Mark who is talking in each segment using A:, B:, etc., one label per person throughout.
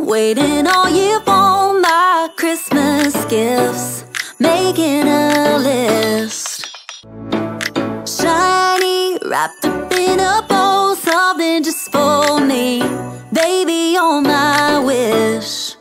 A: been waiting all year for my Christmas gifts, making a list. Shiny, wrapped up in a bow, something just for me. Baby, you're my wish.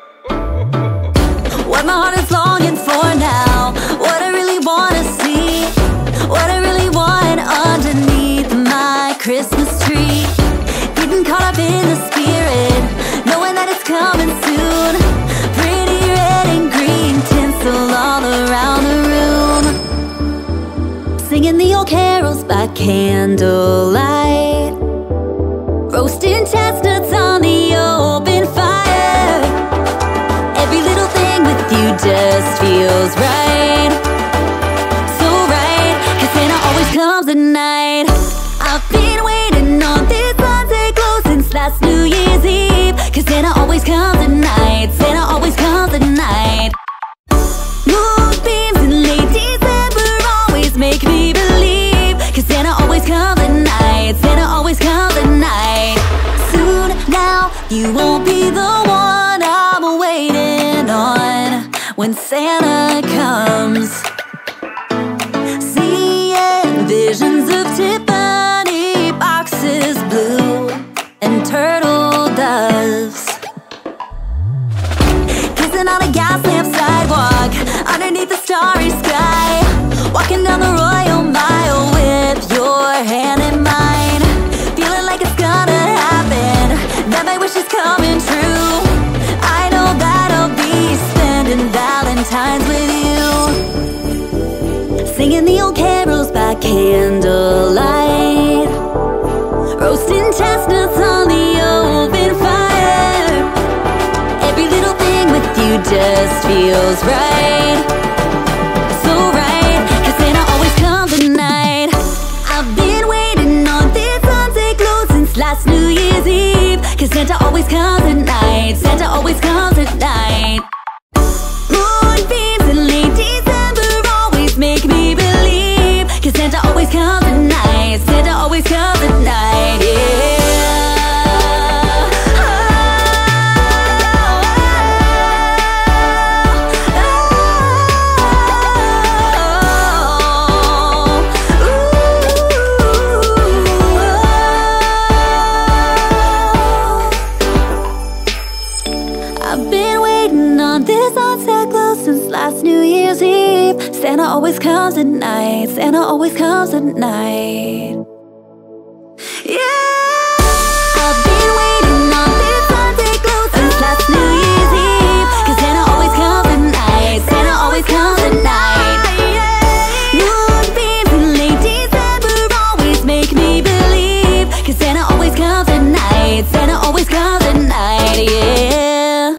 A: What my heart is longing for now, what I really wanna see, what I really want underneath my Christmas tree. Getting caught up in the spirit, knowing that it's coming soon. Pretty red and green tinsel all around the room. Singing the old carols by candlelight, roasting chestnuts on the open fire. Every little thing with you just feels right, so right, 'cause Santa always comes at night. I've been waiting on this Sunday glow since last New Year's Eve, 'cause Santa always comes at night, Santa always comes at night. Moonbeams in late December always make me believe, 'cause Santa always comes at night, Santa always comes at night. Soon now, you won't be the one I'm waiting on when Santa comes. Seeing visions of Tiffany boxes, blue and turtle doves, kissing on a gas lamp sidewalk underneath the starry sky, walking down the Royal Mile with your hand in mine, feeling like it's gonna happen, that my wish is coming true. I know that I'll be spending Valentine's with you, singing the old carols by candlelight, roasting chestnuts on the open fire. Every little thing with you just feels right, so right, 'cause Santa always comes at night. I've been waiting on this Sunday glow since last New Year's Eve, 'cause Santa always comes at night, Santa always comes at night. Moonbeams in late December always make me believe, 'cause Santa always comes at night, Santa always comes at night, yeah. I've been waiting on this Santa Claus since last New Year's Eve. Santa always comes at night, Santa always comes at night.